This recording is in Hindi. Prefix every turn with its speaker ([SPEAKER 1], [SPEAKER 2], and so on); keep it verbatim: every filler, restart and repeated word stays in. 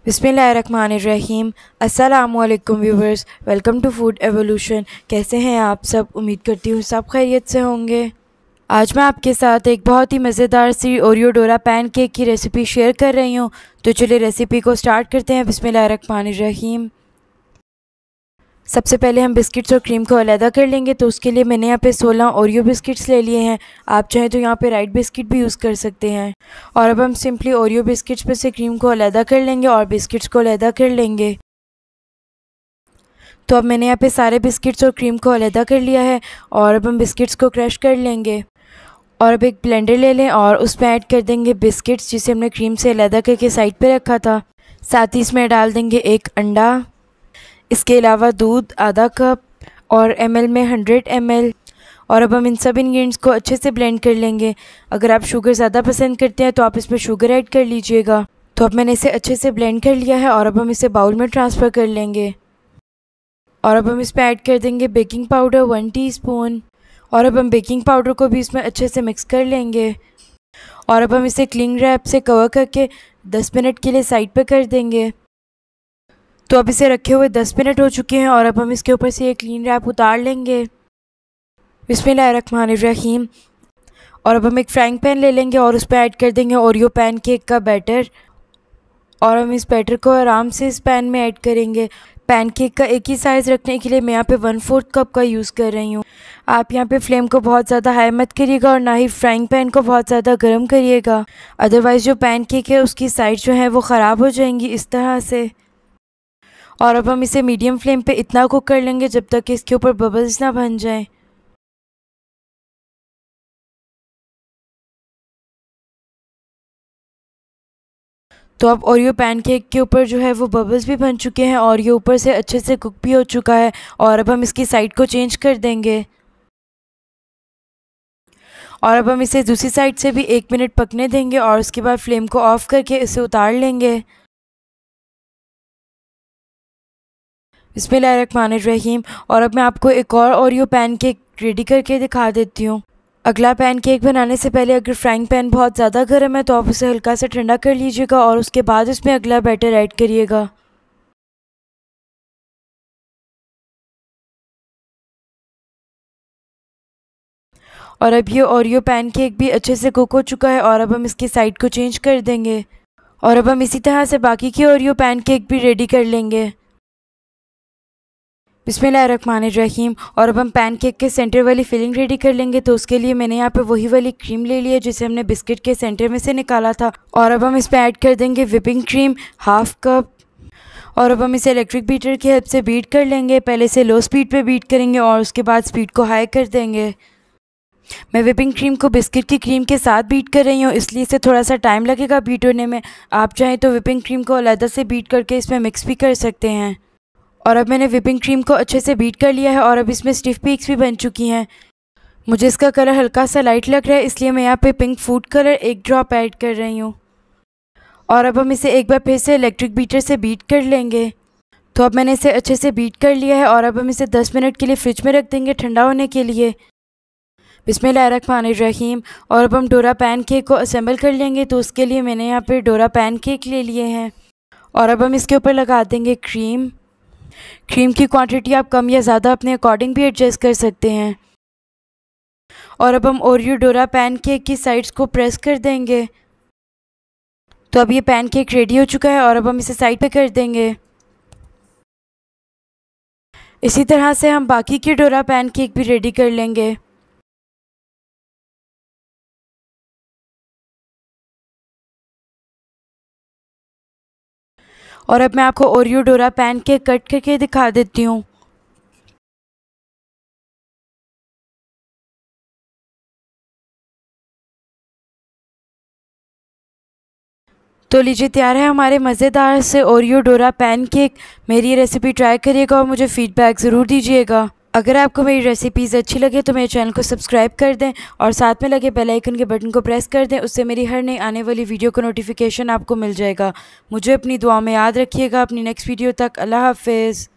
[SPEAKER 1] बिस्मिल्लाहिर्रहमानिर्रहीम। अस्सलामुअलैकुम viewers, welcome to food evolution. कैसे हैं आप सब? उम्मीद करती हूँ सब खैरियत से होंगे। आज मैं आपके साथ एक बहुत ही मज़ेदार सी ओरियो डोरा पैन केक की रेसिपी शेयर कर रही हूँ। तो चलिए रेसिपी को स्टार्ट करते हैं। बिस्मिल्लाहिर्रहमानिर्रहीम। सबसे पहले हम बिस्किट्स और क्रीम को अलग कर लेंगे। तो उसके लिए मैंने यहाँ पे सोलह ओरियो बिस्किट्स ले लिए हैं। आप चाहें तो यहाँ पे राइट बिस्किट भी यूज़ कर सकते हैं। और अब हम सिंपली ओरियो बिस्किट्स पे से क्रीम को अलग कर लेंगे और बिस्किट्स को अलग कर लेंगे। तो अब मैंने यहाँ पे सारे बिस्किट्स और क्रीम को अलग कर लिया है और अब हम बिस्किट्स को क्रश कर लेंगे। और अब एक ब्लेंडर ले लें और उसमें ऐड कर देंगे बिस्किट्स जिसे हमने क्रीम से अलग करके साइड पे रखा था। साथ ही इसमें डाल देंगे एक अंडा, इसके अलावा दूध आधा कप और एम एल में हंड्रेड एम एल। और अब हम इन सब इंग्रेडिएंट्स को अच्छे से ब्लेंड कर लेंगे। अगर आप शुगर ज़्यादा पसंद करते हैं तो आप इसमें शुगर ऐड कर लीजिएगा। तो अब मैंने इसे अच्छे से ब्लेंड कर लिया है और अब हम इसे बाउल में ट्रांसफ़र कर लेंगे। और अब हम इसमें ऐड कर देंगे बेकिंग पाउडर वन टीस्पून। और अब हम बेकिंग पाउडर को भी इसमें अच्छे से मिक्स कर लेंगे। और अब हम इसे क्लिंग रैप से कवर करके दस मिनट के लिए साइड पर कर देंगे। तो अब इसे रखे हुए दस मिनट हो चुके हैं और अब हम इसके ऊपर से ये क्लीन रैप उतार लेंगे। बिस्मिल्लाहिर्रहमानिर्रहीम। और अब हम एक फ्राइंग पैन ले लेंगे और उस पर ऐड कर देंगे ओरियो पैन केक का बैटर। और हम इस बैटर को आराम से इस पैन में ऐड करेंगे। पैन केक का एक ही साइज़ रखने के लिए मैं यहाँ पे वन फोर्थ कप का यूज़ कर रही हूँ। आप यहाँ पे फ्लेम को बहुत ज़्यादा हाई मत करिएगा और ना ही फ्राइंग पैन को बहुत ज़्यादा गर्म करिएगा, अदरवाइज़ जो पैन केक है उसकी साइड जो है वो ख़राब हो जाएंगी इस तरह से। और अब हम इसे मीडियम फ्लेम पे इतना कुक कर लेंगे जब तक कि इसके ऊपर बबल्स ना बन जाएं। तो अब ओरियो पैनकेक के ऊपर जो है वो बबल्स भी बन चुके हैं और ये ऊपर से अच्छे से कुक भी हो चुका है। और अब हम इसकी साइड को चेंज कर देंगे। और अब हम इसे दूसरी साइड से भी एक मिनट पकने देंगे और उसके बाद फ्लेम को ऑफ़ करके इसे उतार लेंगे। बिस्मिल्लाहिर्रहमानिर्रहीम। और अब मैं आपको एक और ओरियो पैनकेक रेडी करके दिखा देती हूँ। अगला पैनकेक बनाने से पहले अगर फ्राइंग पैन बहुत ज़्यादा गर्म है तो आप उसे हल्का सा ठंडा कर लीजिएगा और उसके बाद उसमें अगला बैटर ऐड करिएगा। और अब ये ओरियो पैनकेक भी अच्छे से कुक हो चुका है और अब हम इसकी साइड को चेंज कर देंगे। और अब हम इसी तरह से बाकी की ओरियो पैनकेक भी रेडी कर लेंगे। बिस्मिल्लाहिर्रहमानिर्रहीम। और अब हम पैनकेक के सेंटर वाली फिलिंग रेडी कर लेंगे। तो उसके लिए मैंने यहाँ पे वही वाली क्रीम ले ली है जिसे हमने बिस्किट के सेंटर में से निकाला था। और अब हम इस पर ऐड कर देंगे विपिंग क्रीम हाफ कप। और अब हम इसे इलेक्ट्रिक बीटर की हेल्प से बीट कर लेंगे। पहले इसे लो स्पीड पे बीट करेंगे और उसके बाद स्पीड को हाई कर देंगे। मैं विपिंग क्रीम को बिस्किट की क्रीम के साथ बीट कर रही हूँ, इसलिए इसे थोड़ा सा टाइम लगेगा बीट होने में। आप चाहें तो विपिंग क्रीम को अलग से बीट करके इसमें मिक्स भी कर सकते हैं। और अब मैंने विपिंग क्रीम को अच्छे से बीट कर लिया है और अब इसमें स्टिफ पीक्स भी बन चुकी हैं। मुझे इसका कलर हल्का सा लाइट लग रहा है, इसलिए मैं यहाँ पे पिंक फूड कलर एक ड्रॉप ऐड कर रही हूँ। और अब हम इसे एक बार फिर से इलेक्ट्रिक बीटर से बीट कर लेंगे। तो अब मैंने इसे अच्छे से बीट कर लिया है और अब हम इसे दस मिनट के लिए फ्रिज में रख देंगे ठंडा होने के लिए। बिस्मिल्लाहिर्रहमानिर्रहीम। और अब हम डोरा पैन केक को असेंबल कर लेंगे। तो उसके लिए मैंने यहाँ पे डोरा पैन केक ले लिए हैं। और अब हम इसके ऊपर लगा देंगे क्रीम। क्रीम की क्वांटिटी आप कम या ज़्यादा अपने अकॉर्डिंग भी एडजस्ट कर सकते हैं। और अब हम ओरियो डोरा पैन केक की साइड्स को प्रेस कर देंगे। तो अब ये पैन केक रेडी हो चुका है और अब हम इसे साइड पे कर देंगे। इसी तरह से हम बाकी के डोरा पैन केक भी रेडी कर लेंगे। और अब मैं आपको Oreo Dora pan cake cut करके दिखा देती हूँ। तो लीजिए तैयार है हमारे मज़ेदार से ओरियो डोरा पैन केक। मेरी ये रेसिपी ट्राई करिएगा और मुझे फ़ीडबैक ज़रूर दीजिएगा। अगर आपको मेरी रेसिपीज़ अच्छी लगे तो मेरे चैनल को सब्सक्राइब कर दें और साथ में लगे बेल आइकन के बटन को प्रेस कर दें। उससे मेरी हर नई आने वाली वीडियो का नोटिफिकेशन आपको मिल जाएगा। मुझे अपनी दुआ में याद रखिएगा। अपनी नेक्स्ट वीडियो तक अल्लाह हाफ़िज़।